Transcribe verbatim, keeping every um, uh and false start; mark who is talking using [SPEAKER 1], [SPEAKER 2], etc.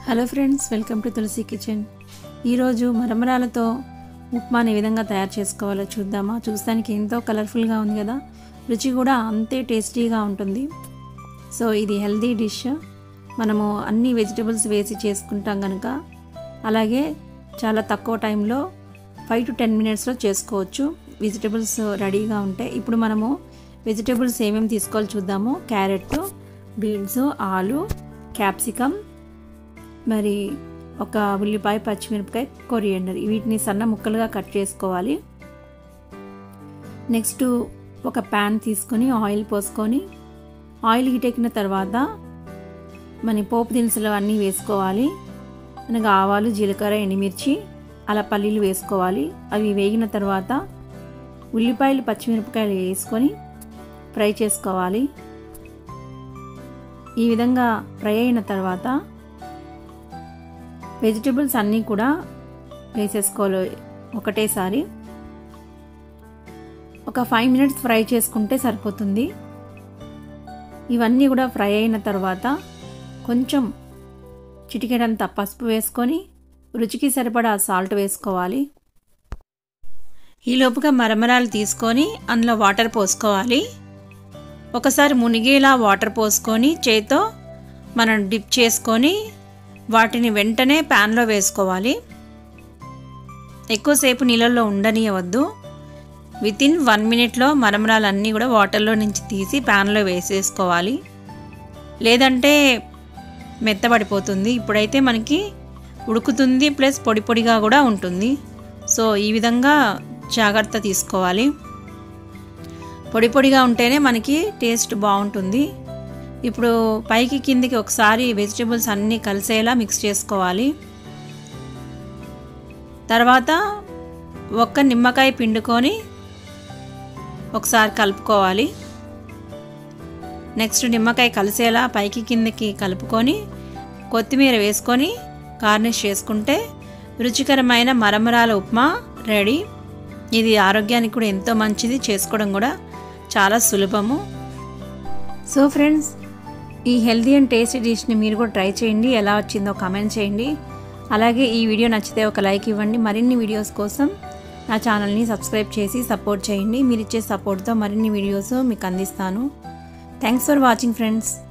[SPEAKER 1] Hello friends, welcome to Tulasi kitchen. ఈరోజు మరమరాలతో ఉప్మాని ఏ విధంగా తయారు చేసుకోవాలో చూద్దామా. చూస్తానికి ఎంతో కలర్ఫుల్గా ఉంది కదా, రుచి కూడా అంతే టేస్టీగా ఉంటుంది. సో ఇది హెల్దీ డిష్. మనము అన్ని వెజిటబుల్స్ వేసి చేసుకుంటాం కనుక, అలాగే చాలా తక్కువ టైంలో ఫైవ్ టు టెన్ మినిట్స్లో చేసుకోవచ్చు. వెజిటబుల్స్ రెడీగా ఉంటాయి. ఇప్పుడు మనము వెజిటబుల్స్ ఏమేమి తీసుకోవాలో చూద్దాము. క్యారెట్, బీన్స్, ఆలు, క్యాప్సికమ్, మరి ఒక ఉల్లిపాయ, పచ్చిమిరపకాయ, కొరియండర్, వీటిని సన్న ముక్కలుగా కట్ చేసుకోవాలి. నెక్స్ట్ ఒక ప్యాన్ తీసుకొని ఆయిల్ పోసుకొని, ఆయిల్ హీట్ ఎక్కిన తర్వాత మన పోపు దినుసులు అన్నీ వేసుకోవాలి. మనకు ఆవాలు, జీలకర్ర, ఎండుమిర్చి, అలా పల్లీలు వేసుకోవాలి. అవి వేగిన తర్వాత ఉల్లిపాయలు, పచ్చిమిరపకాయలు వేసుకొని ఫ్రై చేసుకోవాలి. ఈ విధంగా ఫ్రై అయిన తర్వాత వెజిటబుల్స్ అన్నీ కూడా వేసేసుకోవాలి ఒకటేసారి. ఒక ఫైవ్ మినిట్స్ ఫ్రై చేసుకుంటే సరిపోతుంది. ఇవన్నీ కూడా ఫ్రై అయిన తర్వాత కొంచెం చిటికెడంత పసుపు వేసుకొని రుచికి సరిపడా సాల్ట్ వేసుకోవాలి. ఈలోపుగా మరమరాలు తీసుకొని అందులో వాటర్ పోసుకోవాలి. ఒకసారి మునిగేలా వాటర్ పోసుకొని చేత్తో మనం డిప్ చేసుకొని వాటిని వెంటనే ప్యాన్లో వేసుకోవాలి. ఎక్కువసేపు నీళ్ళల్లో ఉండనియవద్దు. వితిన్ వన్ మినిట్లో మరమరాలన్నీ కూడా వాటర్లో నుంచి తీసి ప్యాన్లో వేసేసుకోవాలి, లేదంటే మెత్తబడిపోతుంది. ఇప్పుడైతే మనకి ఉడుకుతుంది, ప్లస్ పొడి పొడిగా కూడా ఉంటుంది. సో ఈ విధంగా జాగ్రత్త తీసుకోవాలి. పొడి పొడిగా ఉంటేనే మనకి టేస్ట్ బాగుంటుంది. ఇప్పుడు పైకి కిందికి ఒకసారి వెజిటబుల్స్ అన్నీ కలిసేలా మిక్స్ చేసుకోవాలి. తర్వాత ఒక్క నిమ్మకాయ పిండుకొని ఒకసారి కలుపుకోవాలి. నెక్స్ట్ నిమ్మకాయ కలిసేలా పైకి కిందికి కలుపుకొని కొత్తిమీర వేసుకొని గార్నిష్ చేసుకుంటే రుచికరమైన మరమరాల ఉప్మా రెడీ. ఇది ఆరోగ్యానికి కూడా ఎంతో మంచిది, చేసుకోవడం కూడా చాలా సులభము. సో ఫ్రెండ్స్, ఈ హెల్దీ అండ్ టేస్టీ డిష్ని మీరు కూడా ట్రై చేయండి. ఎలా వచ్చిందో కామెంట్ చేయండి. అలాగే ఈ వీడియో నచ్చితే ఒక లైక్ ఇవ్వండి. మరిన్ని వీడియోస్ కోసం నా ఛానల్ని సబ్స్క్రైబ్ చేసి సపోర్ట్ చేయండి. మీరు ఇచ్చే సపోర్ట్తో మరిన్ని వీడియోస్ మీకు అందిస్తాను. Thanks for watching friends.